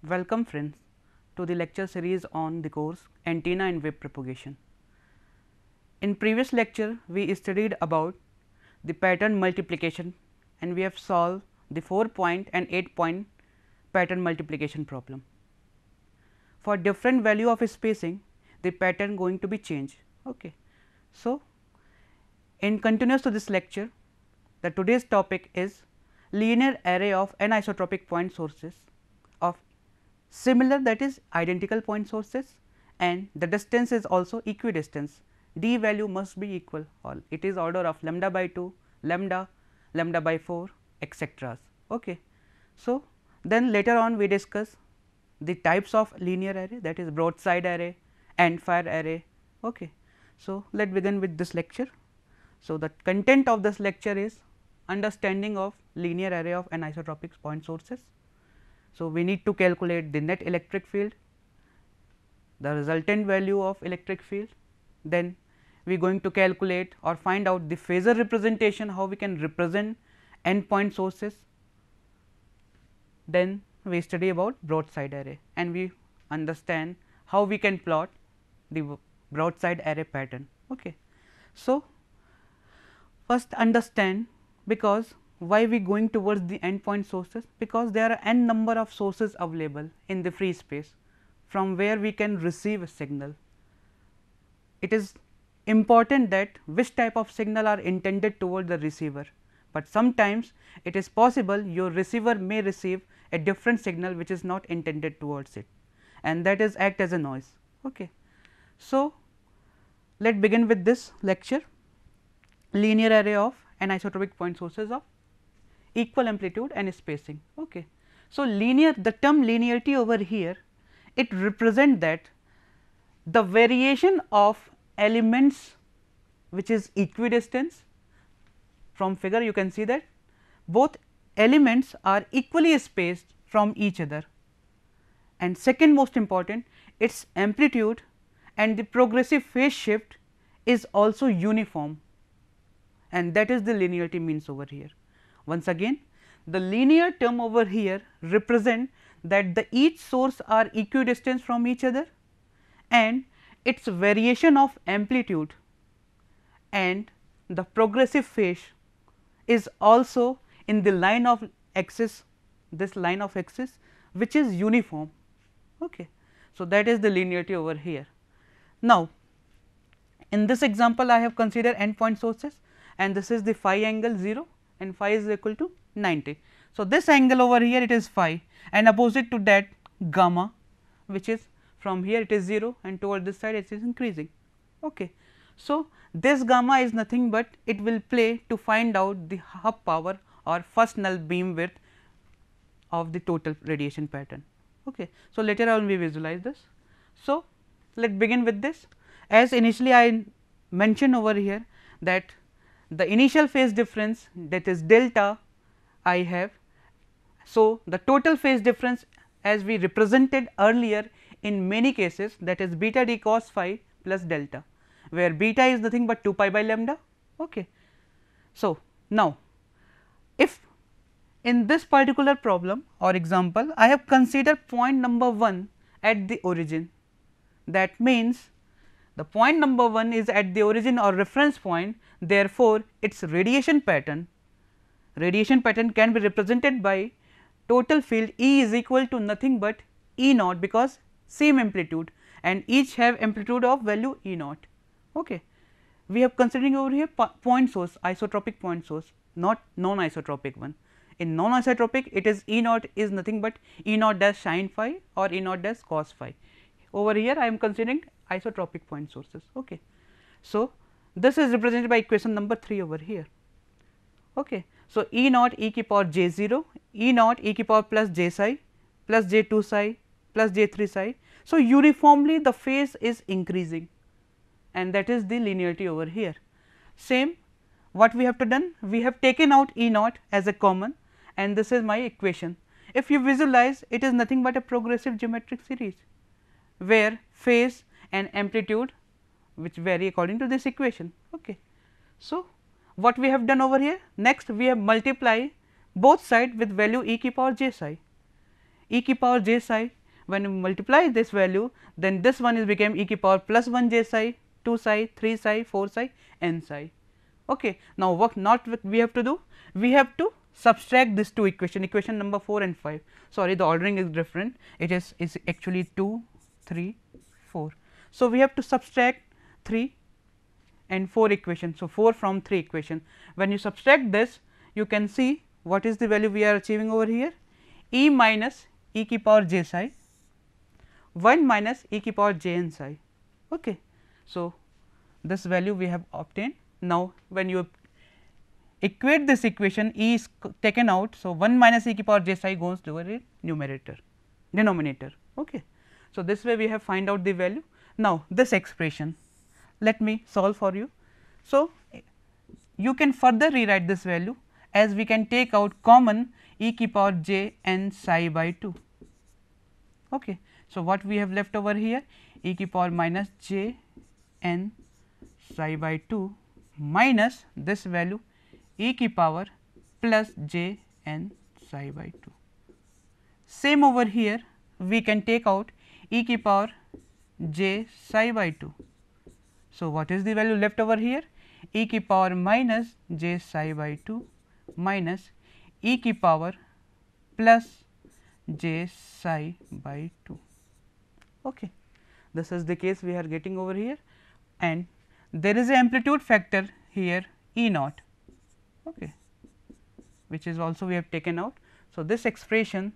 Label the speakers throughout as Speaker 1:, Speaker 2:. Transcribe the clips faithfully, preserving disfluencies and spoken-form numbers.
Speaker 1: Welcome friends to the lecture series on the course Antenna and Wave Propagation. In previous lecture we studied about the pattern multiplication and we have solved the four point and eight point pattern multiplication problem. For different value of spacing the pattern going to be changed. Okay. So, in continuous to this lecture the today's topic is linear array of anisotropic point sources of similar, that is identical point sources, and the distance is also equidistance. D value must be equal, all it is order of lambda by two, lambda, lambda by four, etcetera. Okay. So, then later on we discuss the types of linear array, that is broadside array, end fire array. Okay. So, let us begin with this lecture. So, the content of this lecture is understanding of linear array of anisotropic point sources. So, we need to calculate the net electric field, the resultant value of electric field, then we are going to calculate or find out the phasor representation, how we can represent end point sources, then we study about broadside array and we understand how we can plot the broadside array pattern. Okay. So, first understand, because why we going towards the endpoint sources, because there are n number of sources available in the free space from where we can receive a signal. It is important that which type of signal are intended toward the receiver, but sometimes it is possible your receiver may receive a different signal which is not intended towards it, and that is act as a noise. Okay. So, let us begin with this lecture, linear array of anisotropic point sources of equal amplitude and spacing. Okay. So, linear, the term linearity over here, it represent that the variation of elements which is equidistance. From figure you can see that both elements are equally spaced from each other, and second most important, its amplitude and the progressive phase shift is also uniform, and that is the linearity means over here. Once again, the linear term over here represent that the each source are equidistant from each other and its variation of amplitude and the progressive phase is also in the line of axis, this line of axis which is uniform. Okay. So, that is the linearity over here. Now, in this example I have considered endpoint sources and this is the phi angle zero and phi is equal to ninety. So, this angle over here it is phi and opposite to that gamma, which is from here it is zero and toward this side it is increasing. Okay. So, this gamma is nothing but it will play to find out the half power or first null beam width of the total radiation pattern. Okay. So, later on we visualize this. So, let us begin with this. As initially I mentioned over here that the initial phase difference, that is delta I have. So, the total phase difference as we represented earlier in many cases, that is beta d cos phi plus delta, where beta is nothing but two pi by lambda. Okay. So, now if in this particular problem or example I have considered point number one at the origin, that means the point number one is at the origin or reference point, therefore, its radiation pattern, radiation pattern can be represented by total field E is equal to nothing but E naught, because same amplitude and each have amplitude of value E naught. Okay. We have considering over here point source, isotropic point source, not non isotropic one. In non isotropic it is E naught is nothing but E naught dash sin phi or E naught dash cos phi. Over here I am considering isotropic point sources. Okay. So, this is represented by equation number three over here. Okay. So, E naught e ki power j zero, E naught e ki power plus j psi plus j two psi plus j three psi. So, uniformly the phase is increasing and that is the linearity over here. Same what we have to done, we have taken out E naught as a common and this is my equation. If you visualize, it is nothing but a progressive geometric series where phase and amplitude which vary according to this equation. Okay. So, what we have done over here, next we have multiply both side with value e ki power j psi. e की power j psi. When you multiply this value, then this one is became e की power plus one j psi, two psi, three psi, four psi, n psi. Okay. Now, what not we have to do? We have to subtract these two equation, equation number four and five. Sorry, the ordering is different. It is is actually two, three, four. So, we have to subtract three and four equation. So, four from three equation. When you subtract this, you can see what is the value we are achieving over here, e minus e की power j psi, one minus e की power j n psi. Okay. So, this value we have obtained. Now, when you equate this equation, e is taken out. So, one minus e की power j psi goes to the numerator denominator. Okay. So, this way we have find out the value. Now, this expression let me solve for you. So, you can further rewrite this value as we can take out common e की power j n psi by two. Okay. So, what we have left over here, e की power minus j n psi by two minus this value e की power plus j n psi by two. Same over here, we can take out e की power j psi by two. So, what is the value left over here, e की power minus j psi by two minus e की power plus j psi by two. Okay. This is the case we are getting over here, and there is a amplitude factor here E naught, okay, which is also we have taken out. So, this expression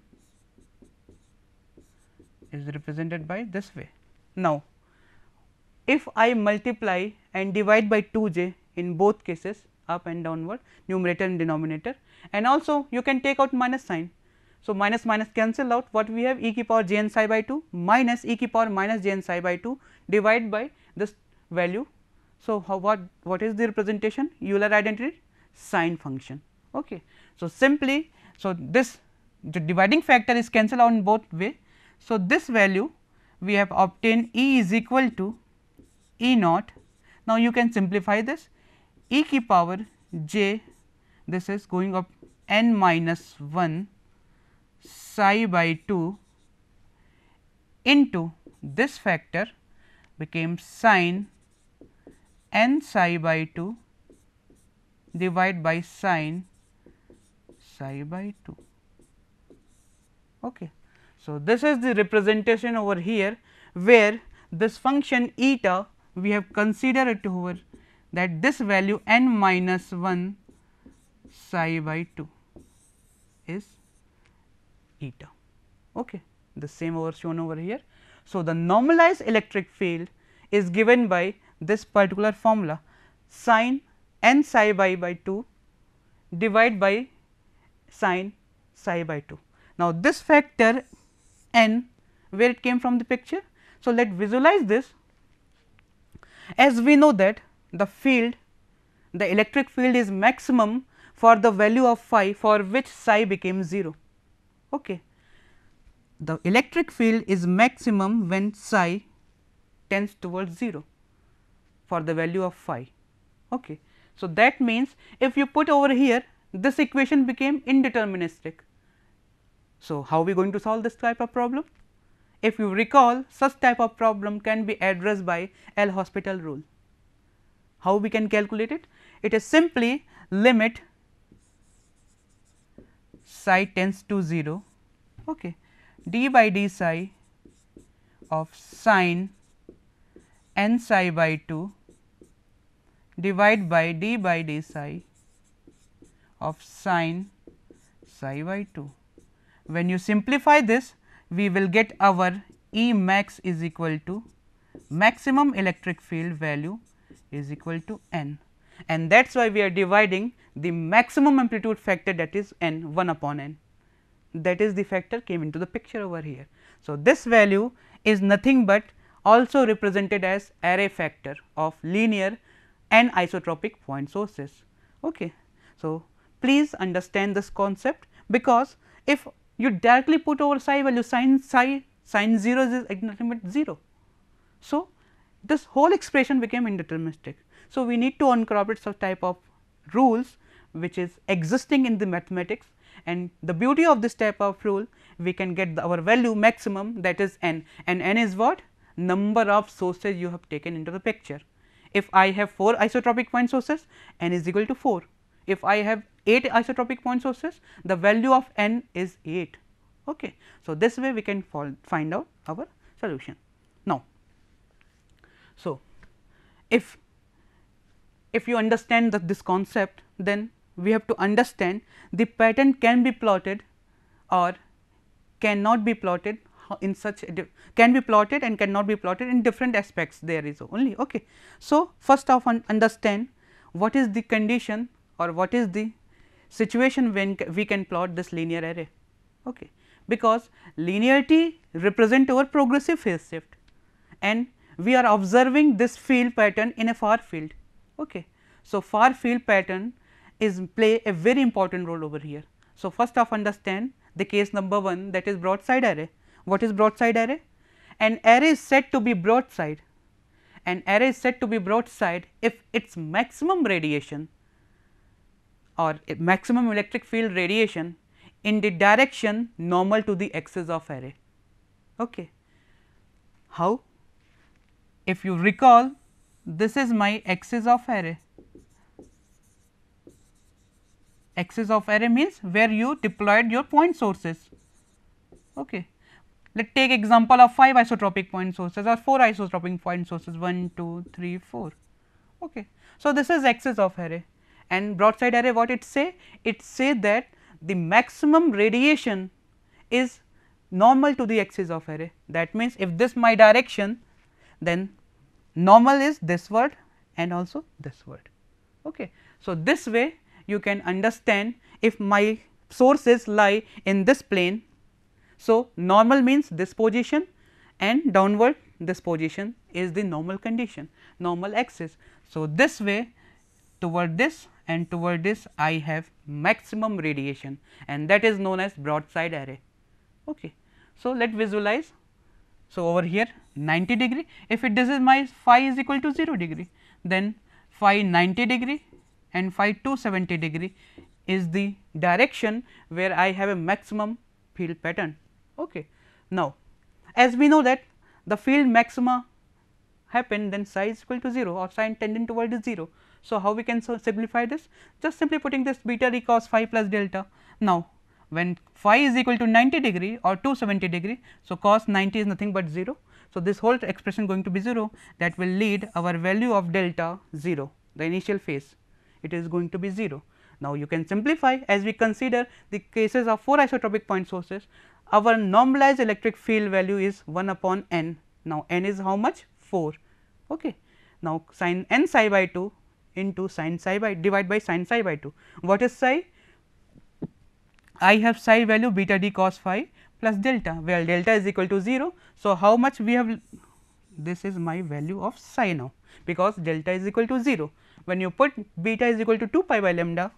Speaker 1: is represented by this way. Now, if I multiply and divide by two j in both cases, up and downward, numerator and denominator, and also you can take out minus sign. So, minus minus cancel out, what we have, e की power j n psi by two minus e की power minus j n psi by two divide by this value. So, how what what is the representation? Euler identity sine function. Okay. So, simply, so this the dividing factor is cancelled out in both way. So, this value we have obtained E is equal to E naught. Now, you can simplify this, e की power j, this is going up n minus one psi by two into this factor became sine n psi by two divided by sine psi by two. Okay. So, this is the representation over here, where this function eta we have considered it over that this value n minus one psi by two is eta. Okay. The same over shown over here. So, the normalized electric field is given by this particular formula, sine n psi by by two divided by sine psi by two. Now, this factor n, where it came from the picture. So, let visualize this, as we know that the field, the electric field is maximum for the value of phi for which psi became zero. Okay. The electric field is maximum when psi tends towards zero for the value of phi. Okay. So, that means, if you put over here, this equation became indeterministic. So, how we going to solve this type of problem? If you recall, such type of problem can be addressed by L'Hospital rule. How we can calculate it? It is simply limit psi tends to zero, okay, d by d psi of sine n psi by two divide by d by d psi of sine psi by two. When you simplify this, we will get our E max is equal to maximum electric field value is equal to n, and that is why we are dividing the maximum amplitude factor, that is n, one upon n, that is the factor came into the picture over here. So, this value is nothing but also represented as array factor of linear and isotropic point sources. Okay. So, please understand this concept, because if you directly put over psi value, sin psi sin zero is nothing but zero. So, this whole expression became indeterministic. So, we need to incorporate such type of rules which is existing in the mathematics, and the beauty of this type of rule, we can get the, our value maximum, that is n, and n is what? Number of sources you have taken into the picture. If I have four isotropic point sources, n is equal to four. If I have eight isotropic point sources, the value of n is eight. Okay. So, this way we can find out our solution. Now, so if if you understand the, this concept, then we have to understand the pattern can be plotted or cannot be plotted in such a can be plotted and cannot be plotted in different aspects, there is only. Okay. So, first of all understand what is the condition or what is the situation when we can plot this linear array. Okay. Because linearity represent our progressive phase shift, and we are observing this field pattern in a far field. Okay. So, far field pattern is play a very important role over here. So, first of understand the case number one, that is broadside array. What is broadside array? An array is said to be broadside, an array is said to be broadside if its maximum radiation or maximum electric field radiation in the direction normal to the axis of array. Okay. How? If you recall, this is my axis of array. Axis of array means where you deployed your point sources. Okay. Let us take example of five isotropic point sources or four isotropic point sources, one, two, three, four. Okay. So, this is axis of array, and broadside array what it say? It say that the maximum radiation is normal to the axis of array. That means, if this my direction, then normal is this word and also this word. Okay. So, this way you can understand if my sources lie in this plane. So, normal means this position and downward this position is the normal condition, normal axis. So, this way toward this and toward this I have maximum radiation, and that is known as broadside array. Okay. So, let us visualize. So, over here ninety degree, if it this is my phi is equal to zero degree, then phi ninety degree and phi two hundred seventy degree is the direction where I have a maximum field pattern. Okay. Now, as we know that the field maxima happen, then psi is equal to zero or psi tending toward is zero. So, how we can so simplify this? Just simply putting this beta d cos phi plus delta. Now, when phi is equal to ninety degree or two hundred seventy degree, so cos ninety is nothing but zero. So, this whole expression going to be zero, that will lead our value of delta zero, the initial phase, it is going to be zero. Now, you can simplify as we consider the cases of four isotropic point sources. Our normalized electric field value is one upon n. Now, n is how much? four. Okay. Now, sin n psi by two into sin psi by divide by sin psi by two. What is psi? I have psi value beta d cos phi plus delta, where delta is equal to zero. So, how much we have? This is my value of psi now, because delta is equal to zero. When you put beta is equal to two pi by lambda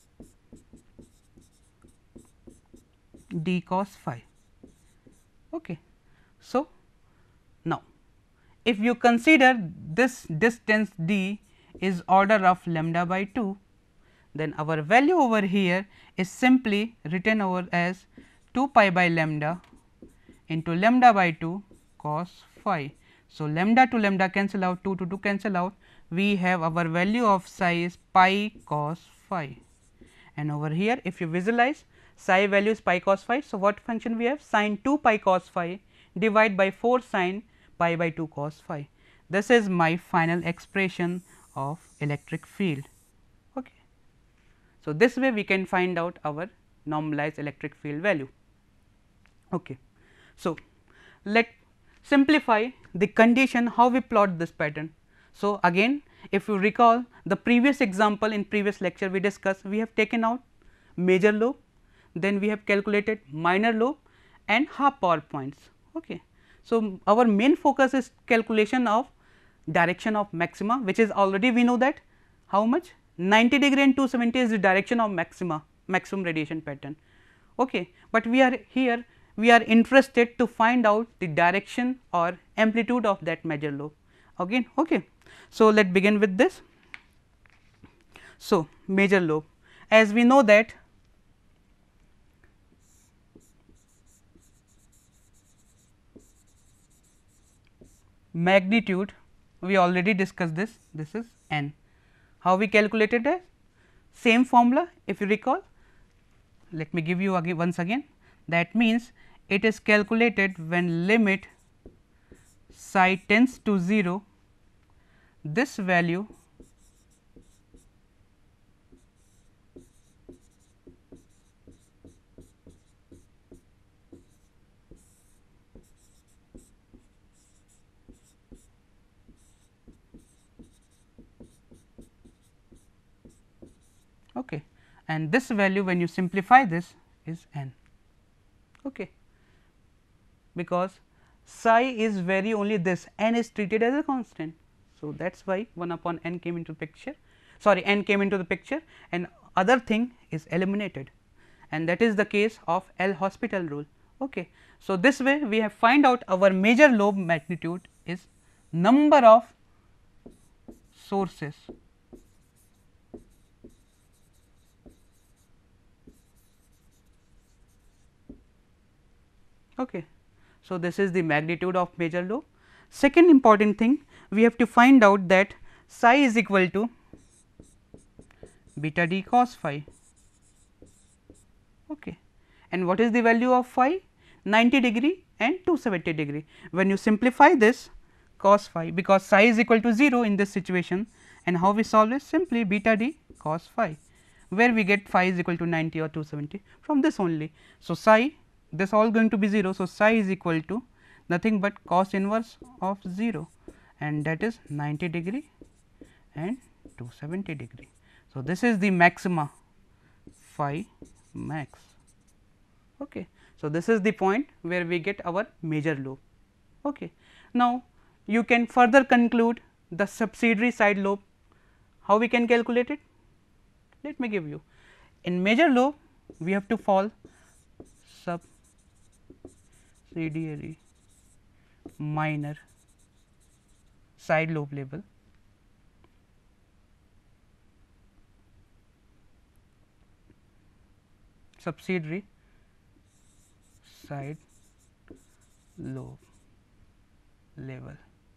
Speaker 1: d cos phi. Okay. So, now if you consider this distance d is order of lambda by two, then our value over here is simply written over as two pi by lambda into lambda by two cos phi. So, lambda to lambda cancel out, two to two cancel out, we have our value of psi is pi cos phi, and over here if you visualize, psi value is pi cos phi. So, what function we have? Sin two pi cos phi divide by four sin pi by two cos phi. This is my final expression of electric field. Okay. So, this way we can find out our normalized electric field value. Okay. So, let simplify the condition how we plot this pattern. So, again if you recall the previous example, in previous lecture we discussed, we have taken out major lobe, then we have calculated minor lobe and half power points. Okay. So, our main focus is calculation of direction of maxima, which is already we know that how much ninety degree and two hundred seventy is the direction of maxima, maximum radiation pattern. Okay. But we are here we are interested to find out the direction or amplitude of that major lobe again. Okay. So, let us begin with this. So, major lobe, as we know that magnitude, we already discussed this, this is n. How we calculated it? Same formula, if you recall, let me give you again once again. That means, it is calculated when limit psi tends to zero, this value okay, and this value when you simplify this is n, okay, because psi is very only this, n is treated as a constant. So, that is why one upon n came into picture, sorry n came into the picture, and other thing is eliminated, and that is the case of L'Hospital rule. Okay. So, this way we have find out our major lobe magnitude is number of sources okay. So, this is the magnitude of major lobe. Second important thing, we have to find out that psi is equal to beta d cos phi okay. And what is the value of phi? ninety degree and two hundred seventy degree. When you simplify this cos phi, because psi is equal to zero in this situation, and how we solve it? Simply beta d cos phi, where we get phi is equal to ninety or two hundred seventy from this only. So, psi, this all going to be zero. So, psi is equal to nothing but cos inverse of zero, and that is ninety degree and two hundred seventy degree. So, this is the maxima phi max. Okay. So, this is the point where we get our major lobe. Okay. Now, you can further conclude the subsidiary side lobe. How we can calculate it? Let me give you. In major lobe, we have to fall subsidiary minor side lobe level. Subsidiary side lobe level,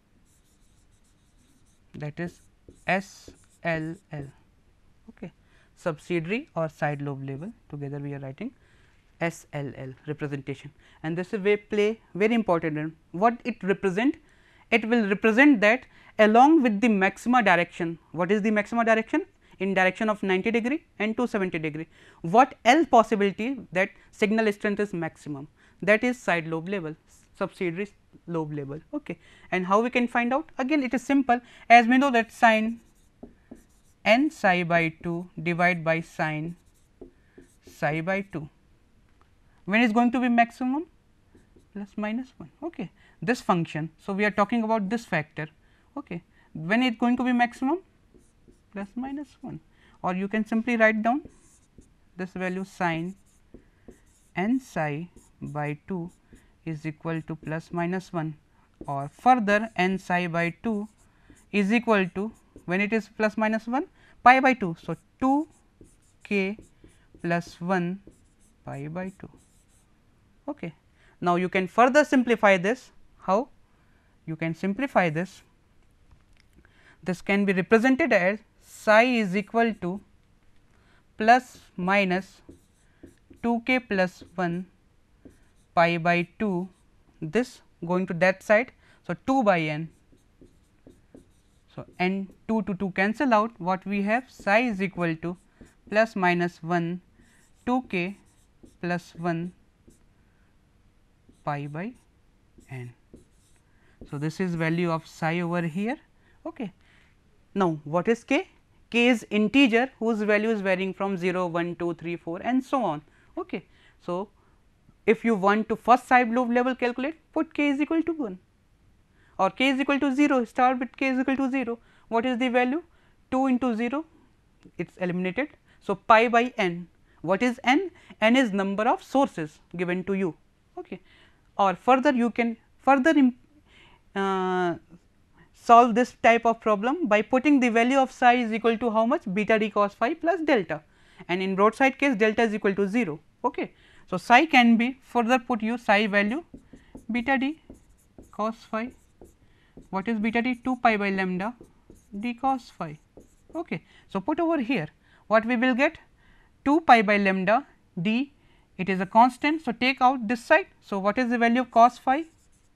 Speaker 1: that is S L L. Okay. Subsidiary or side lobe level, together we are writing S L L representation, and this is where play very important. And what it represent? It will represent that along with the maxima direction. What is the maxima direction? In direction of ninety degree and two hundred seventy degree. What else possibility that signal strength is maximum? That is side lobe level, subsidiary lobe level. Okay. And how we can find out? Again, it is simple, as we know that sin n psi by two divided by sin psi by two. When is going to be maximum? Plus minus one. Okay. This function. So, we are talking about this factor. Okay. When it is going to be maximum? Plus minus one, or you can simply write down this value sin n psi by two is equal to plus minus one, or further n psi by two is equal to, when it is plus minus one, pi by two. So, two k plus one pi by two. Okay. Now, you can further simplify this. How? You can simplify this. This can be represented as psi is equal to plus minus two k plus one pi by two, this going to that side. So, two by n. So, n two to two cancel out, what we have? Psi is equal to plus minus one two k plus one pi by n. So, this is value of psi over here. Okay. Now, what is k? K is integer whose value is varying from zero, one, two, three, four and so on. Okay. So, if you want to first side lobe level calculate, put k is equal to one, or k is equal to zero, start with k is equal to zero. What is the value? two into zero, it is eliminated. So, pi by n. What is n? N is number of sources given to you. Okay. Or further you can further uh, solve this type of problem by putting the value of psi is equal to how much? Beta d cos phi plus delta, and in broadside case delta is equal to zero. Okay. So, psi can be further put you psi value beta d cos phi what is beta d? two pi by lambda d cos phi. Okay. So, put over here what we will get? two pi by lambda d, it is a constant. So, take out this side. So, what is the value of cos phi?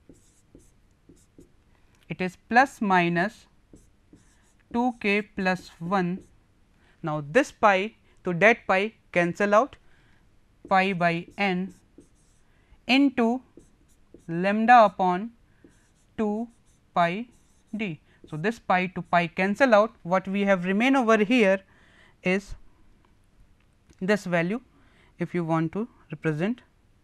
Speaker 1: It is plus minus two k plus one. Now, this pi to that pi cancel out, pi by n into lambda upon two pi d. So, this pi to pi cancel out, what we have remain over here is this value, if you want to represent.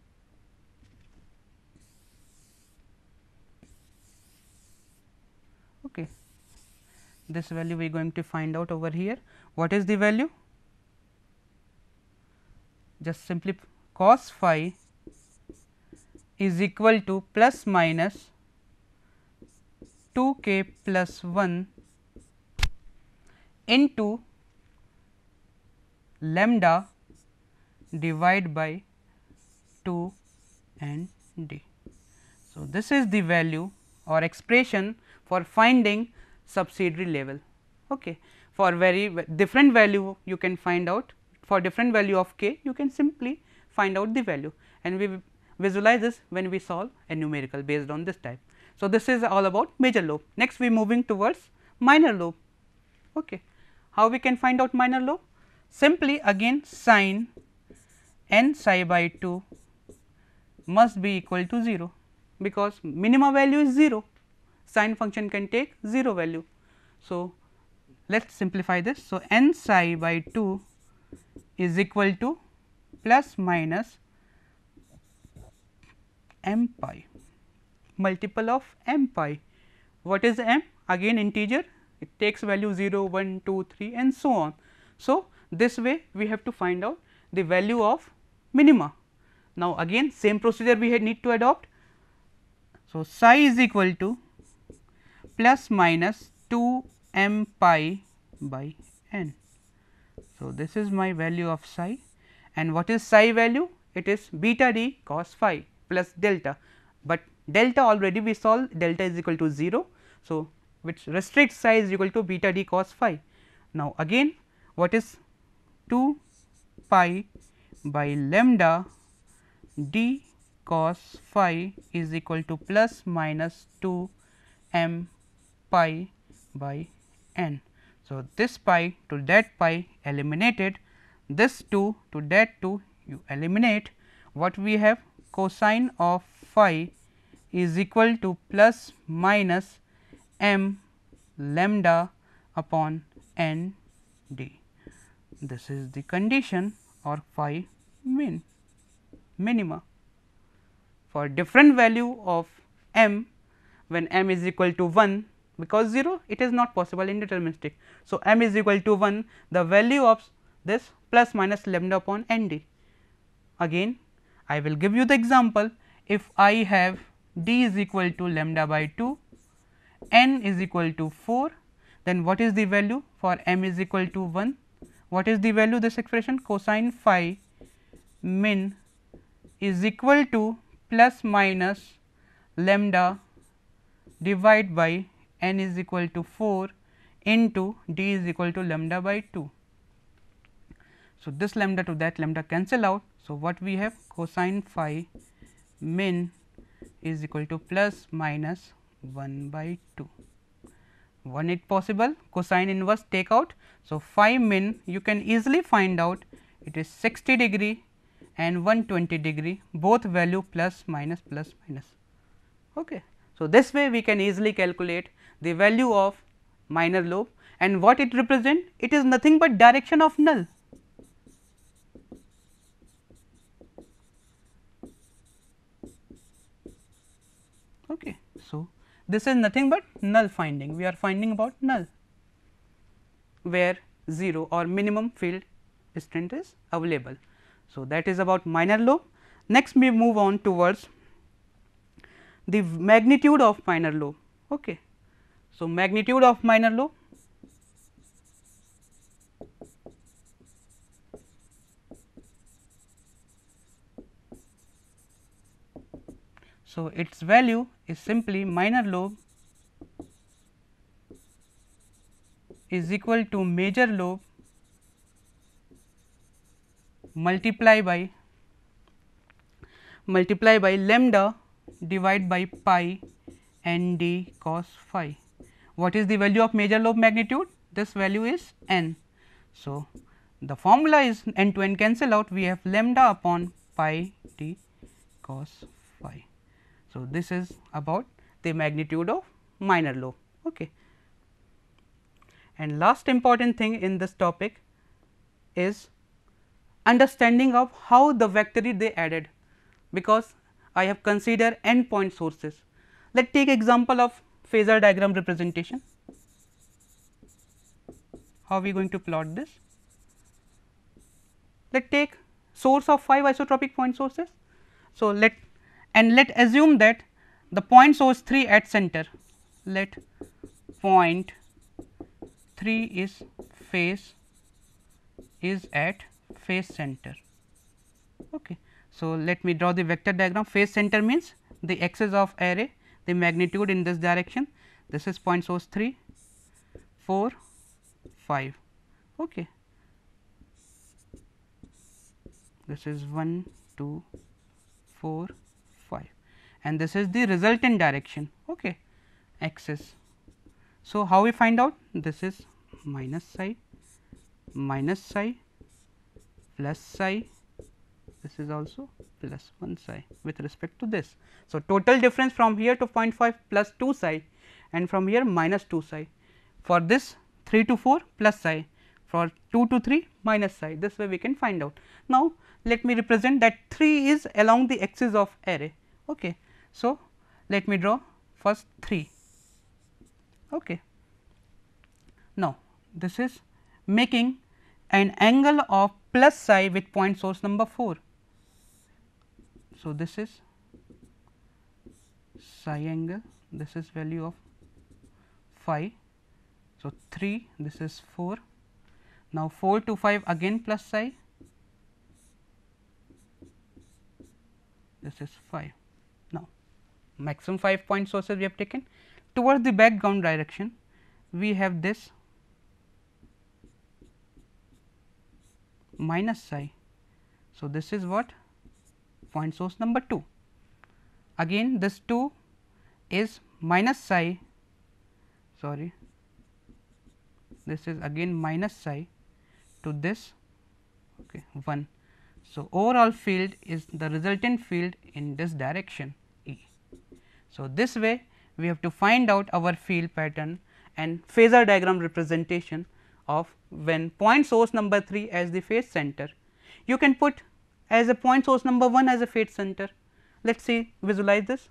Speaker 1: Okay. This value we are going to find out over here. What is the value? Just simply cos phi is equal to plus minus two k plus one into lambda divided by two and d. So, this is the value or expression for finding subsidiary level. Okay. For very different value you can find out, for different value of k you can simply find out the value, and we visualize this when we solve a numerical based on this type. So, this is all about major lobe. Next we moving towards minor lobe. Okay. How we can find out minor lobe? Simply again sin n psi by two must be equal to zero, because minima value is zero, sin function can take zero value. So, let us simplify this. So, n psi by two is equal to plus minus m pi, multiple of m pi. What is m? Again integer, it takes value zero, one, two, three and so on. So, this way we have to find out the value of minima. Now, again same procedure we need to adopt. So, psi is equal to plus minus two m pi by n. So, this is my value of psi, and what is psi value? It is beta d cos phi plus delta, but delta already we solved, delta is equal to zero. So, which restricts psi is equal to beta d cos phi. Now, again what is two pi by lambda d cos phi is equal to plus minus two m pi by n. So, this pi to that pi eliminated, this two to that two you eliminate. What we have? Cosine of phi is equal to plus minus m lambda upon n d. This is the condition or phi min minima. For different value of m, when m is equal to one, because zero it is not possible indeterministic. So, m is equal to one, the value of this plus minus lambda upon n d. Again I will give you the example. If I have d is equal to lambda by two, n is equal to four, then what is the value for m is equal to one? What is the value? This expression cosine phi min is equal to plus minus lambda divided by n is equal to four into d is equal to lambda by two. So, this lambda to that lambda cancel out. So, what we have? Cosine phi min is equal to plus minus one by two. one it possible, cosine inverse take out. So, phi min you can easily find out, it is sixty degree and one hundred twenty degree, both value plus minus plus minus. Okay. So, this way we can easily calculate the value of minor lobe, and what it represent? It is nothing but direction of null. Okay. So, this is nothing but null finding, we are finding about null where zero or minimum field strength is available. So, that is about minor lobe. Next we move on towards the magnitude of minor lobe. Okay. So, magnitude of minor lobe. So, its value is simply minor lobe is equal to major lobe multiply by multiply by lambda divided by pi n d cos phi. What is the value of major lobe magnitude? This value is n. So, the formula is n to n cancel out, we have lambda upon pi d cos phi. So, this is about the magnitude of minor lobe. Okay. And last important thing in this topic is understanding of how the vectory they added, because I have considered n point sources. Let us take example of phasor diagram representation. How are we going to plot this? Let us take source of five isotropic point sources. So, let and let assume that the point source three at center, let point three is phase is at phase center. Okay. So, let me draw the vector diagram. Phase center means the axis of array, the magnitude in this direction. This is point source three, four, five. Okay. This is one, two, four, five, and this is the resultant direction. Okay. Axis. So, how we find out? This is minus psi, minus psi, plus psi, this is also plus one psi with respect to this. So, total difference from here to zero point five plus two psi and from here minus two psi, for this three to four plus psi, for two to three minus psi, this way we can find out. Now, let me represent that three is along the axis of array. Okay. So, let me draw first three. Okay. Now, this is making an angle of plus psi with point source number four. So, this is psi angle, this is value of phi. So, three, this is four. Now, four to five again plus psi, this is five. Now, maximum five point sources we have taken. Towards the background direction, we have this minus psi. So, this is what? Point source number two. Again this two is minus psi, sorry, this is again minus psi to this, okay, one. So, overall field is the resultant field in this direction E. So, this way we have to find out our field pattern and phasor diagram representation of when point source number three as the phase center. You can put as a point source number one as a phase center. Let us see, visualize this.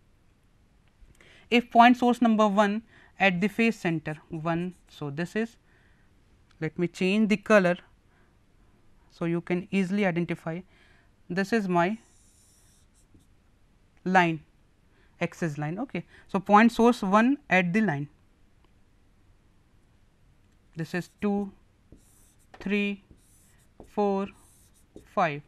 Speaker 1: If point source number one at the phase center one, so this is, let me change the color, so you can easily identify, this is my line, axis line. Okay. So, point source one at the line, this is two, three, four, five,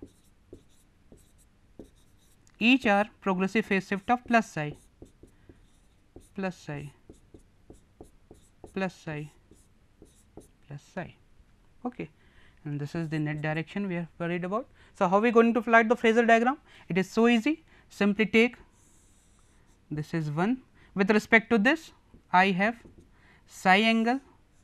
Speaker 1: each are progressive phase shift of plus psi, plus psi, plus psi, plus psi. Okay. And this is the net direction we are worried about. So, how are we going to plot the phasor diagram? It is so easy, simply take, this is one, with respect to this I have psi angle,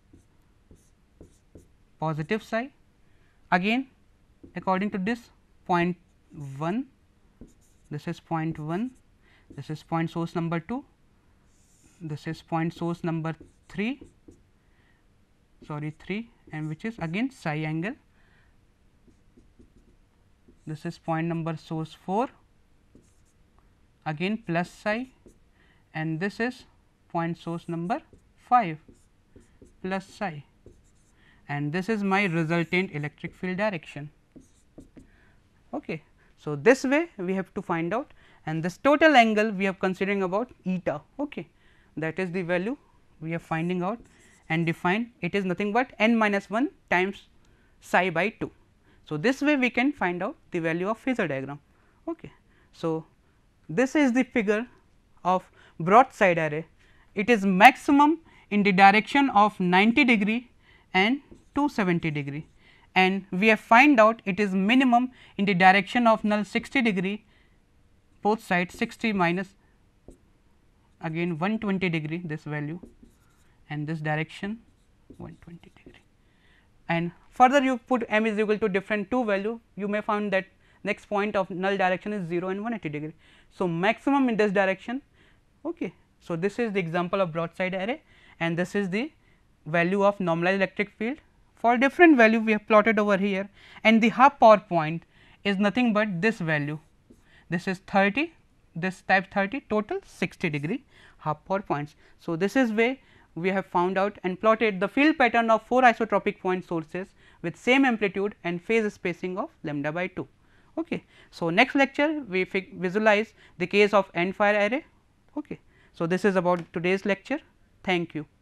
Speaker 1: positive psi, again according to this point one, this is point one, this is point source number two, this is point source number three, sorry three, and which is again psi angle, this is point number source four, again plus psi, and this is point source number five plus psi, and this is my resultant electric field direction. Okay. So, this way we have to find out, and this total angle we are considering about eta. Okay. That is the value we are finding out and define, it is nothing but n minus one times psi by two. So, this way we can find out the value of phasor diagram. Okay. So, this is the figure of broadside array, it is maximum in the direction of ninety degree and two hundred seventy degree, and we have find out it is minimum in the direction of null sixty degree, both sides sixty minus again one hundred twenty degree this value, and this direction one hundred twenty degree, and further you put m is equal to different two value, you may find that next point of null direction is zero and one hundred eighty degree. So, maximum in this direction. Okay. So, this is the example of broadside array, and this is the value of normalized electric field. For different value we have plotted over here, and the half power point is nothing but this value. This is thirty, this type thirty, total sixty degree half power points. So, this is way we have found out and plotted the field pattern of four isotropic point sources with same amplitude and phase spacing of lambda by two. Okay. So, next lecture we visualize the case of end fire array. Okay. So, this is about today's lecture. Thank you.